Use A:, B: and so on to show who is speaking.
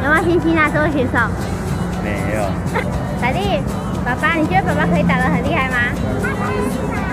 A: 有没有信心拿这位选手？
B: 没有。
A: 小弟，爸爸，你觉得爸爸可以打得很厉害吗？